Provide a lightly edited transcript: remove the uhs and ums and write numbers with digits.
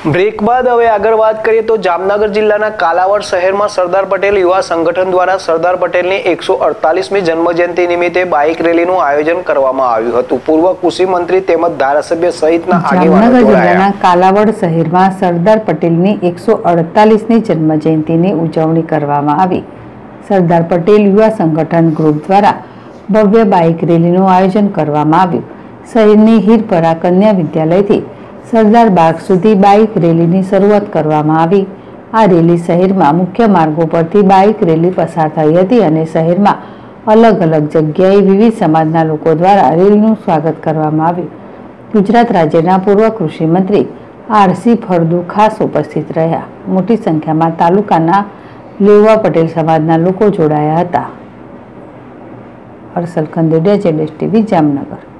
Break બાદ હવે આગળ વાત કરીએ તો જામનગર જિલ્લાના કાલાવડ શહેરમાં સરદાર પટેલ યુવા સંગઠન દ્વારા સરદાર પટેલની 148મી જન્મજયંતિ નિમિત્તે બાઇક રેલીનું આયોજન કરવામાં આવ્યું હતું। પૂર્વ કૃષિ મંત્રી તેમજ ધારાસભ્ય સહિતના આગેવાનો જામનગર જિલ્લાના કાલાવડ શહેરમાં સરદાર પટેલની 148મી જન્મજયંતિની ઉજવણી કરવામાં આવી। સરદાર પટેલ યુવા સંગઠન ગ્રુપ દ્વારા ભવ્ય બાઇક રેલીનું આયોજન કરવામાં આવ્યું। શહેરની હીરપરા કન્યા વિદ્યાલયથી સરદાર બાગ સુધી બાઇક રેલીની શરૂઆત કરવામાં આવી। આ રેલી શહેરમાં મુખ્ય માર્ગો પરથી બાઇક રેલી પસાર થઈ હતી અને શહેરમાં અલગ અલગ જગ્યાએ વિવિધ સમાજના લોકો દ્વારા રેલીનું સ્વાગત કરવામાં આવ્યું। ગુજરાત રાજ્યના પૂર્વ કૃષિ મંત્રી આરસી ફળદુ ખાસ ઉપસ્થિત રહ્યા। મોટી સંખ્યામાં તાલુકાના લેવા પટેલ સમાજના લોકો જોડાયા હતા। હર્ષલ ખંદેડિયા, જેડેશ ટીવી, જામનગર।